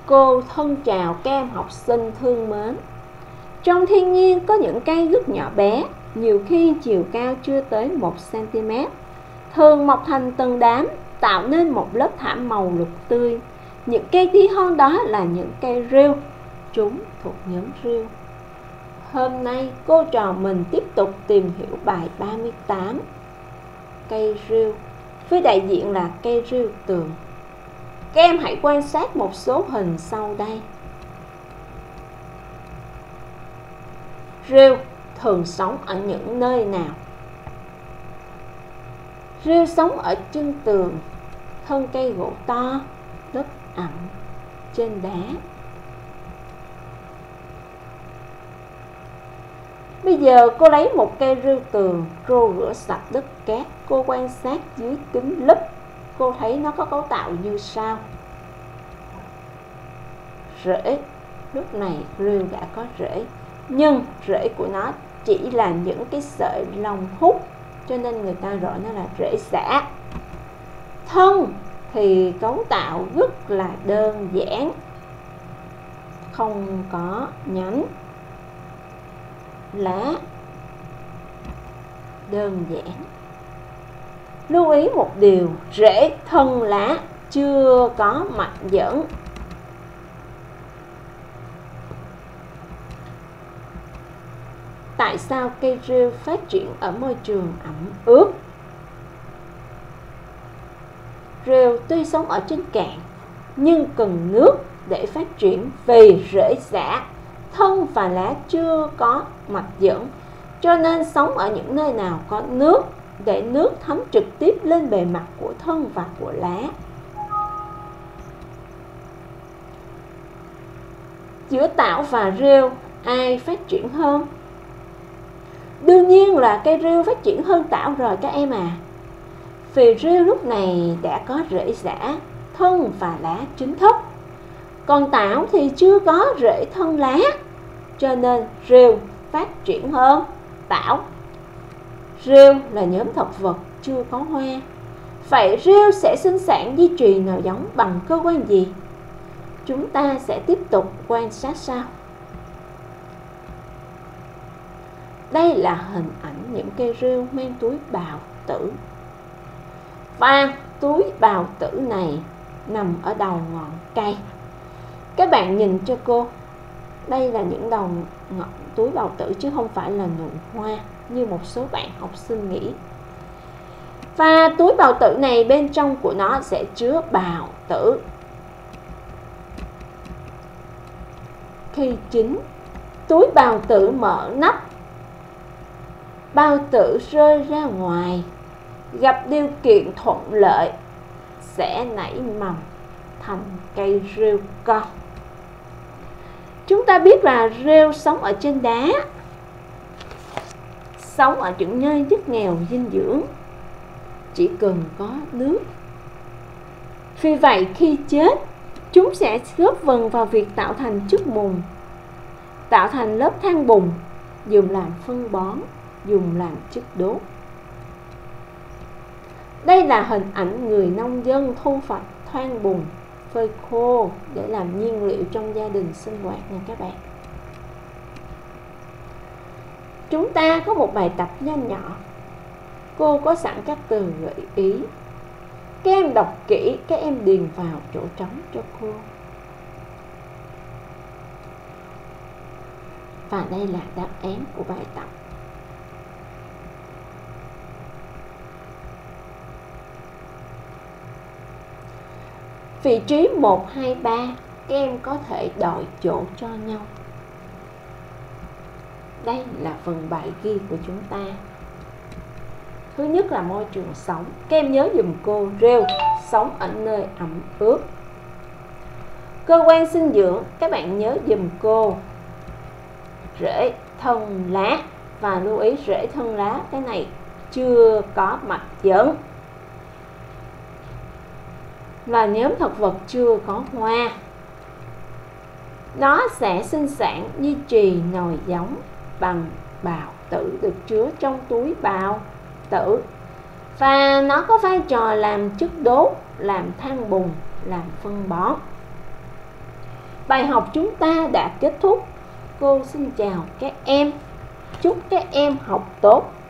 Cô thân chào các em học sinh thương mến. Trong thiên nhiên có những cây rất nhỏ bé, nhiều khi chiều cao chưa tới 1 cm, thường mọc thành từng đám, tạo nên một lớp thảm màu lục tươi. Những cây tí hon đó là những cây rêu, chúng thuộc nhóm rêu. Hôm nay cô trò mình tiếp tục tìm hiểu bài 38. Cây rêu, với đại diện là cây rêu tường. Các em hãy quan sát một số hình sau đây. Rêu thường sống ở những nơi nào? Rêu sống ở chân tường, thân cây gỗ to, đất ẩm, trên đá. Bây giờ cô lấy một cây rêu tường, cô rửa sạch đất cát. Cô quan sát dưới kính lúp, cô thấy nó có cấu tạo như sau. Rễ, lúc này rêu đã có rễ, nhưng rễ của nó chỉ là những cái sợi lông hút, cho nên người ta gọi nó là rễ xả. Thân thì cấu tạo rất là đơn giản, không có nhánh. Lá đơn giản. Lưu ý một điều, rễ thân lá chưa có mạch dẫn. Tại sao cây rêu phát triển ở môi trường ẩm ướt? Rêu tuy sống ở trên cạn nhưng cần nước để phát triển, vì rễ rã, thân và lá chưa có mạch dẫn, cho nên sống ở những nơi nào có nước để nước thấm trực tiếp lên bề mặt của thân và của lá. Giữa tảo và rêu, ai phát triển hơn? Đương nhiên là cây rêu phát triển hơn tảo rồi các em à. Vì rêu lúc này đã có rễ rã, thân và lá chính thức, còn tảo thì chưa có rễ thân lá, cho nên rêu phát triển hơn tảo. Rêu là nhóm thực vật chưa có hoa. Vậy rêu sẽ sinh sản di truyền nào giống bằng cơ quan gì? Chúng ta sẽ tiếp tục quan sát sau. Đây là hình ảnh những cây rêu mang túi bào tử. Và túi bào tử này nằm ở đầu ngọn cây. Các bạn nhìn cho cô. Đây là những đầu ngọn túi bào tử chứ không phải là nụ hoa như một số bạn học sinh nghĩ. Và túi bào tử này bên trong của nó sẽ chứa bào tử. Khi chín, túi bào tử mở nắp, bào tử rơi ra ngoài, gặp điều kiện thuận lợi sẽ nảy mầm thành cây rêu con. Chúng ta biết là rêu sống ở trên đá, sống ở những nơi rất nghèo dinh dưỡng, chỉ cần có nước. Vì vậy khi chết, chúng sẽ góp phần vào việc tạo thành chất mùn, tạo thành lớp than bùn, dùng làm phân bón, dùng làm chất đốt. Đây là hình ảnh người nông dân thu hoạch than bùn, phơi khô để làm nhiên liệu trong gia đình sinh hoạt nha các bạn. Chúng ta có một bài tập nho nhỏ. Cô có sẵn các từ gợi ý. Các em đọc kỹ, các em điền vào chỗ trống cho cô. Và đây là đáp án của bài tập. Vị trí 1, 2, 3 các em có thể đổi chỗ cho nhau. Đây là phần bài ghi của chúng ta. Thứ nhất là môi trường sống. Các em nhớ dùm cô, rêu sống ở nơi ẩm ướt. Cơ quan sinh dưỡng, các bạn nhớ dùm cô, rễ thân lá. Và lưu ý rễ thân lá, cái này chưa có mạch dẫn. Là nhóm thực vật chưa có hoa. Nó sẽ sinh sản duy trì nòi giống bằng bào tử được chứa trong túi bào tử. Và nó có vai trò làm chất đốt, làm than bùn, làm phân bón. bài học chúng ta đã kết thúc. Cô xin chào các em. Chúc các em học tốt.